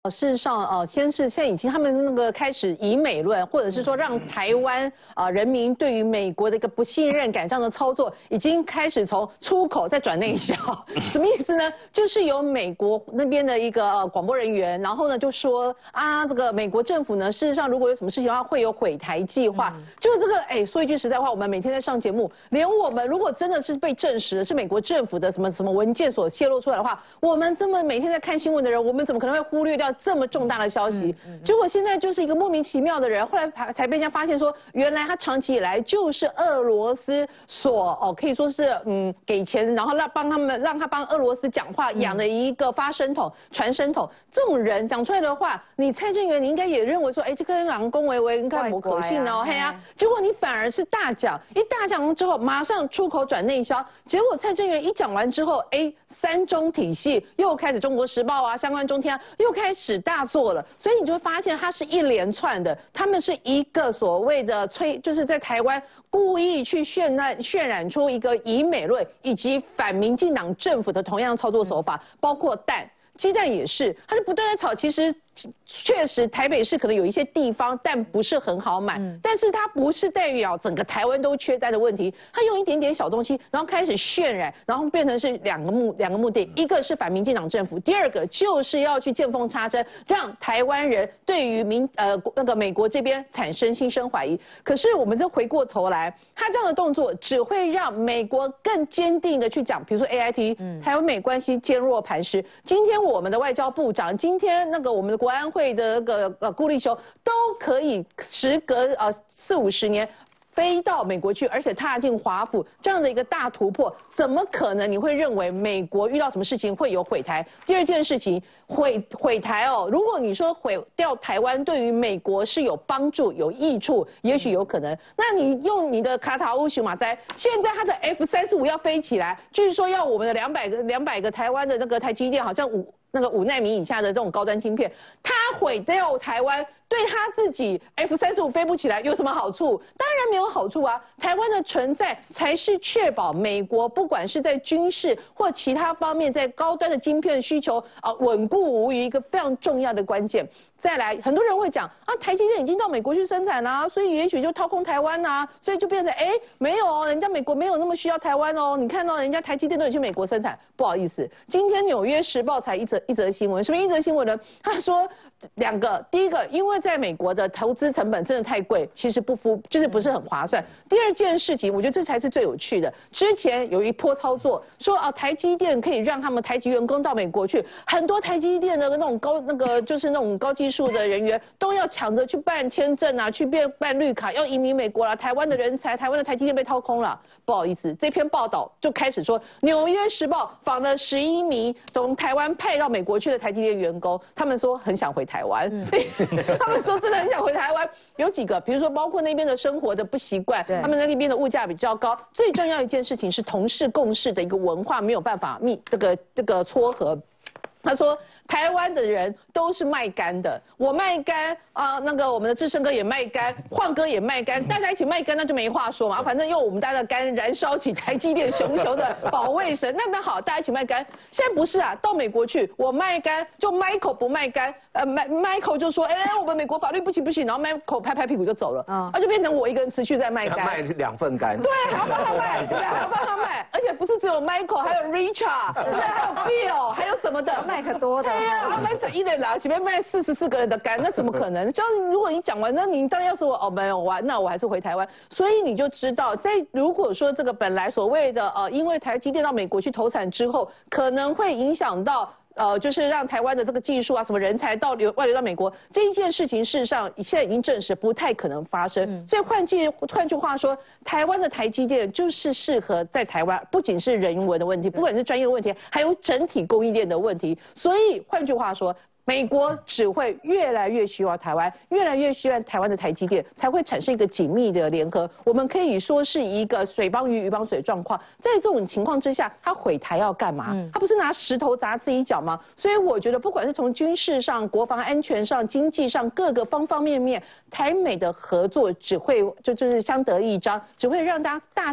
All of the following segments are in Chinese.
事实上，现在已经他们那个开始以美论，或者是说让台湾人民对于美国的一个不信任感这样的操作，已经开始从出口再转内销。什么意思呢？就是有美国那边的一个广播人员，然后呢就说啊，这个美国政府呢，事实上如果有什么事情的话，会有毁台计划。就这个，说一句实在话，我们每天在上节目，连我们如果真的是被证实的是美国政府的什么文件所泄露出来的话，我们这么每天在看新闻的人，我们怎么可能会忽略掉这么重大的消息？结果现在就是一个莫名其妙的人，后来才被人家发现说，原来他长期以来就是俄罗斯所可以说是给钱，然后让他帮俄罗斯讲话养的一个发声筒、传声筒。这种人讲出来的话，你蔡正元你应该也认为说，这个人恭维你看不可信哦，嘿呀，结果你反而是大讲，一大讲完之后，马上出口转内销，结果蔡正元一讲完之后，三中体系又开始，《中国时报》啊，相关中天啊，又开始大做了，所以你就会发现它是一连串的，他们是一个所谓的就是在台湾故意去渲染出一个以美论以及反民进党政府的同样操作手法，包括鸡蛋也是，他就不断在炒。其实确实台北市可能有一些地方蛋不是很好买，但是它不是代表整个台湾都缺蛋的问题。他用一点点小东西，然后开始渲染，然后变成是两个目的，一个是反民进党政府，第二个就是要去见缝插针，让台湾人对于那个美国这边产生心生怀疑。可是我们再回过头来，他这样的动作只会让美国更坚定的去讲，比如说 AIT，台湾美关系坚若磐石。今天我们的外交部长，今天那个我们的国安会的那个顾立雄都可以时隔40-50年飞到美国去，而且踏进华府这样的一个大突破，怎么可能你会认为美国遇到什么事情会有毁台？第二件事情，毁台如果你说毁掉台湾对于美国是有帮助、有益处，也许有可能。那你用你的卡塔乌熊马哉，现在他的 F-35要飞起来，据说要我们的200个台湾的那个台积电，好像5奈米以下的这种高端晶片，他毁掉台湾，对他自己 F-35飞不起来有什么好处？当然没有好处啊！台湾的存在才是确保美国不管是在军事或其他方面，在高端的晶片需求稳固无虞一个非常重要的关键。再来，很多人会讲台积电已经到美国去生产啦，所以也许就掏空台湾啦，所以就变成没有人家美国没有那么需要台湾你看到人家台积电都已经去美国生产，不好意思，今天《纽约时报》才一则新闻，什么一则新闻呢？他说两个，第一个，因为在美国的投资成本真的太贵，其实就是不是很划算。第二件事情，我觉得这才是最有趣的。之前有一波操作说台积电可以让他们台籍员工到美国去，很多台积电的那种就是那种高技术的人员都要抢着去办签证啊，去办绿卡，要移民美国啦。台湾的人才，台湾的台积电被掏空了。不好意思，这篇报道就开始说，《纽约时报》访了11名从台湾派到美国去的台积电员工，他们说很想回台湾，他们说真的很想回台湾。有几个，比如说包括那边的生活的不习惯，他们那边的物价比较高。最重要一件事情是同事共事的一个文化没有办法这个撮合。他说台湾的人都是卖肝的，我卖肝那个我们的志胜哥也卖肝，晃哥也卖肝，大家一起卖肝那就没话说嘛，反正用我们大家的肝燃烧起台积电熊熊的保卫神，那好，大家一起卖肝。现在不是到美国去我卖肝，就 Michael 不卖肝，Michael 就说我们美国法律不行，然后 Michael 拍屁股就走了，就变成我一个人持续在卖肝， 卖2份肝， 对，还要帮他卖，对不对？还要帮他卖，而且不是只有 Michael， 还有 Richard， 对，还有 Bill， 还有什么的。 卖可多的， 对呀，卖整一人啦，前面卖44个人的肝，那怎么可能？就是如果你讲完，那你当然要是我没有完，那我还是回台湾。所以你就知道，如果说这个本来所谓的因为台积电到美国去投产之后，可能会影响到。就是让台湾的这个技术什么人才外流到美国这一件事情，事实上现在已经证实不太可能发生。所以换句话说，台湾的台积电就是适合在台湾，不仅是人文的问题，不管是专业的问题，还有整体供应链的问题。所以换句话说。美国只会越来越需要台湾，越来越需要台湾的台积电，才会产生一个紧密的联合。我们可以说是一个水帮鱼，鱼帮水状况。在这种情况之下，他毁台要干嘛？他不是拿石头砸自己脚吗？所以我觉得，不管是从军事上、国防安全上、经济上各个方方面面，台美的合作只会就是相得益彰，只会让大家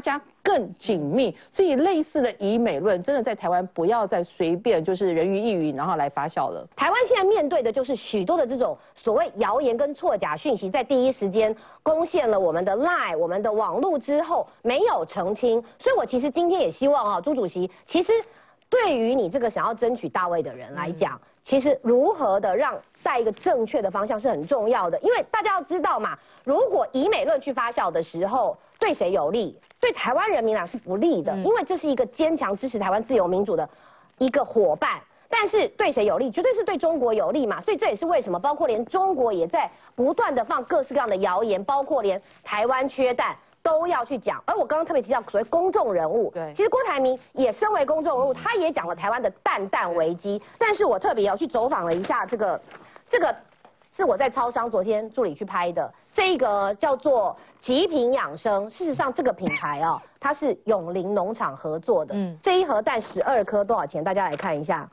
更紧密。所以类似的以美论，真的在台湾不要再随便就是人云亦云，然后来发酵了。 台湾现在面对的就是许多的这种所谓谣言跟错假讯息，在第一时间攻陷了我们的 LINE、我们的网络之后，没有澄清。所以我其实今天也希望啊，朱主席，其实对于你这个想要争取大位的人来讲，其实如何的让带一个正确的方向是很重要的，因为大家要知道嘛，如果以美论去发酵的时候，对谁有利？对台湾人民是不利的，因为这是一个坚强支持台湾自由民主的一个伙伴。但是对谁有利？绝对是对中国有利嘛。所以这也是为什么，包括连中国也在不断的放各式各样的谣言，包括连台湾缺蛋都要去讲。而我刚刚特别提到所谓公众人物，对，其实郭台铭也身为公众人物，他也讲了台湾的蛋危机。但是我特别要去走访了一下这个是我在超商昨天助理去拍的，这个叫做极品养生。事实上，这个品牌哦，它是永林农场合作的。这一盒蛋12颗多少钱？大家来看一下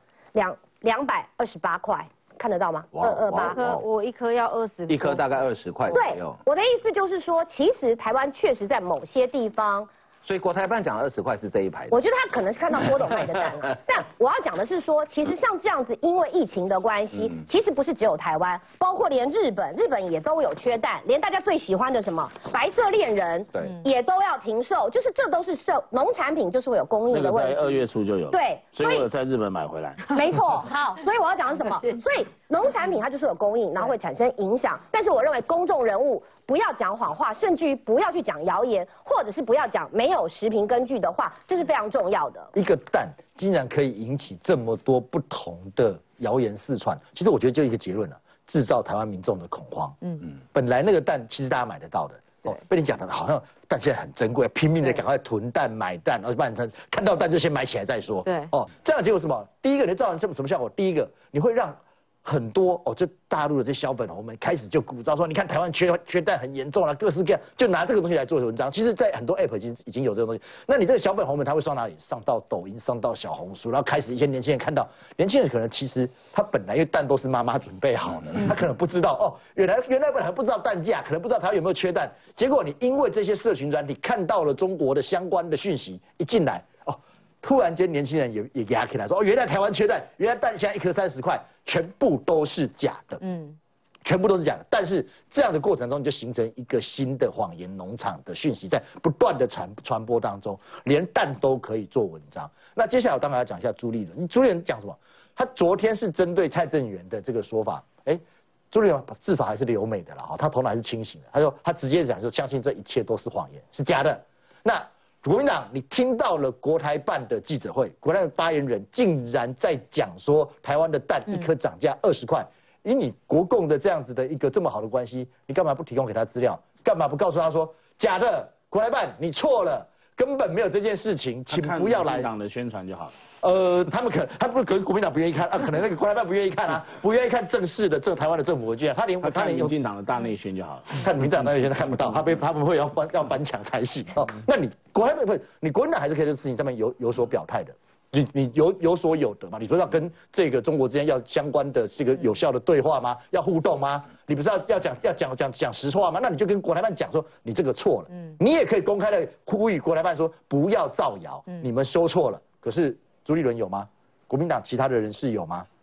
，228块，看得到吗？228， 我一颗要20， 一颗大概20块左右。 对，我的意思就是说，其实台湾确实在某些地方。 所以国台办讲的20块是这一排的。 我觉得他可能是看到郭董卖的蛋了，但我要讲的是说，其实像这样子，因为疫情的关系，其实不是只有台湾，包括连日本也都有缺蛋，连大家最喜欢的什么白色恋人，对，也都要停售，就是这都是农产品就是会有供应的问题。 那个在2月初就有， 对， 所以我有在日本买回来。 没错，好，所以我要讲的是什么？所以农产品它就是有供应，然后会产生影响，但是我认为公众人物不要讲谎话，甚至于不要去讲谣言，或者是不要讲没有实凭根据的话，这是非常重要的。 一个蛋竟然可以引起这么多不同的谣言四窜，其实我觉得就一个结论了，制造台湾民众的恐慌。本来那个蛋其实大家买得到的，被你讲的好像蛋现在很珍贵，拼命的赶快囤蛋买蛋，然后不然看到蛋就先买起来再说。对，这样的结果是什么？第一个，你造成什么效果？第一个，你会让很多这大陆的这些小粉红们开始就鼓噪说，你看台湾缺蛋很严重了，各式各样，就拿这个东西来做文章。其实，在很多 app 已经有这个东西。那你这个小粉红们，他会上哪里？上到抖音，上到小红书，然后开始一些年轻人看到，年轻人可能其实他本来因为蛋都是妈妈准备好的，他可能不知道原来本来不知道蛋价，可能不知道台湾有没有缺蛋。结果你因为这些社群软体看到了中国的相关的讯息一进来，突然间年轻人也给他起来说，原来台湾缺蛋，原来蛋现在1颗30块，全部都是假的，全部都是假的。但是这样的过程中，就形成一个新的谎言农场的讯息，在不断的传播当中，连蛋都可以做文章。那接下来我当然要讲一下朱立伦，朱立伦讲什么？他昨天是针对蔡正元的这个说法，朱立伦至少还是留美的了，他头脑还是清醒的。他说他直接讲说，相信这一切都是谎言，是假的。那国民党，你听到了国台办的记者会，国台办发言人竟然在讲说，台湾的蛋1颗涨价20块。以你国共的这样子的一个这么好的关系，你干嘛不提供给他资料？干嘛不告诉他说假的？国台办你错了，根本没有这件事情，请不要来。 民进党的宣传就好了。 他可能国民党不愿意看可能那个国台办不愿意看啊，不愿意看正式的台湾的政府文件，他连民进党的大内宣就好了。 看民进党大内宣他看不到，他们会要翻墙才行那你国台办不是你国民党还是可以在这事情上面有所表态的。你有所有得嘛？你不是要跟这个中国之间要相关的这个有效的对话吗？要互动吗？你不是要讲实话吗？那你就跟国台办讲说你这个错了。你也可以公开的呼吁国台办说不要造谣，你们说错了。可是朱立伦有吗？国民党其他的人士有吗？